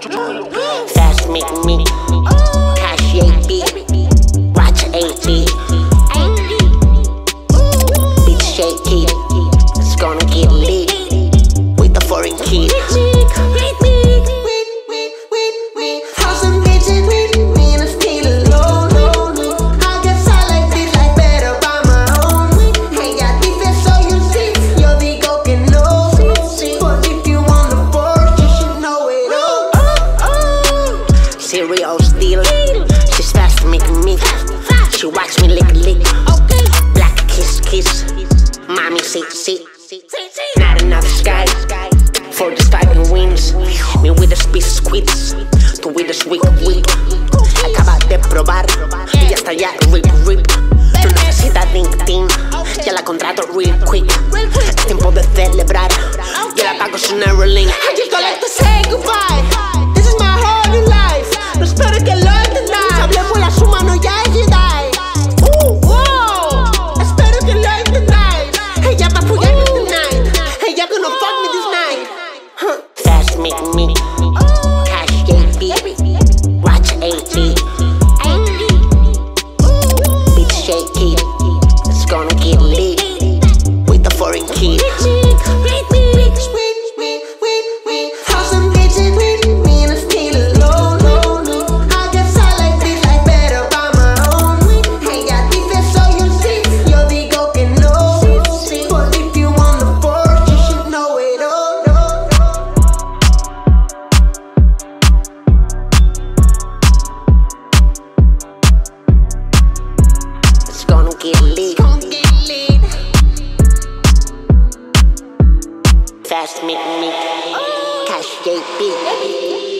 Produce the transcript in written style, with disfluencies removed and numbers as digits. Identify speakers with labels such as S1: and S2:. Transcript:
S1: Fast make me cash 8B, watch 8B. Bitch shaky, it's gonna get lit with the foreign kids. Serial steal, she's fast making me. She watch me lick. Black kiss, mommy sit. Not another sky for the fighting wings. Me with the speed squids, tú with the sweet whip. Acaba de probar y ya está ya rip. No necesita ding, ya la contrato real quick. Es tiempo de celebrar, ya la pago su Neuralink. I just don't like to say goodbye. This is my whole new life. No espero que lo entendáis. Hablemos la suma, no ya es Jedi. Wow, espero que lo entendáis. Ella va a apoyarme tonight. Ella gonna fuck me this night. Fast make me cash 8B, watch 8B. Bitch shaky, it's gonna get lit with the foreign kids. Get lit. Fast make me cash 8B.